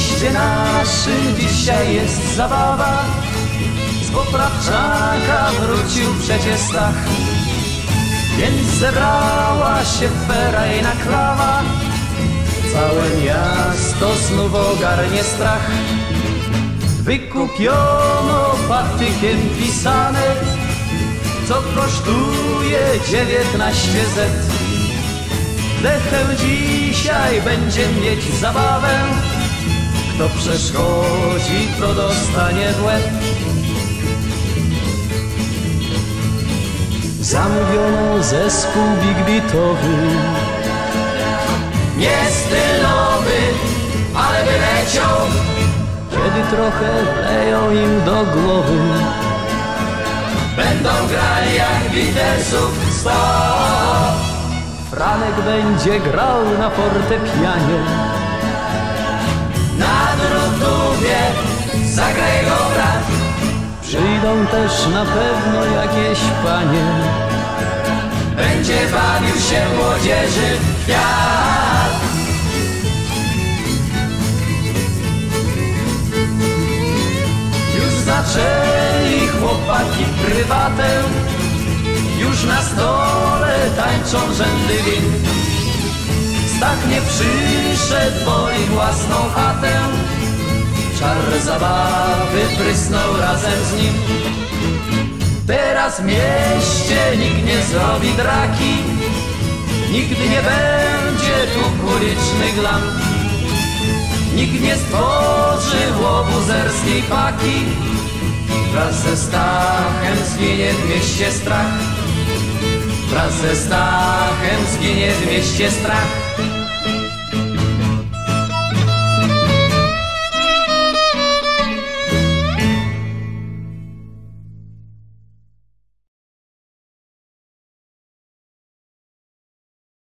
mieście naszym dzisiaj jest zabawa. Z Poprawczaka wrócił przecież Stach, więc zebrała się ferajna klawa. Całe miasto znów ogarnie strach. Wykupiono patykiem pisane, co kosztuje 19 zet. Dechę dzisiaj będzie mieć zabawę, kto przeszkodzi, to dostanie w łeb. Zamówiono zespół big beatowy, nie stylowy, ale wyleciał. kiedy trochę wleją im do głowy, będą grali jak Beatlesów 100. Franek będzie grał na fortepianie, na drutówie zagra jego brat. przyjdą też na pewno jakieś panie, będzie bawił się młodzieży w kwiat. Już zaczęli chłopaki prywatę, już na stole tańczą rzędy win. Stach nie przyszedł, woli własną chatę, czar zabawy prysnął razem z nim. Teraz w mieście nikt nie zrobi draki, nigdy nie będzie tu ulicznych lamp. Nikt nie stworzy łobuzerskiej paki, wraz ze Stachem zginie w mieście strach. Wraz ze Stachem zginie w mieście strach.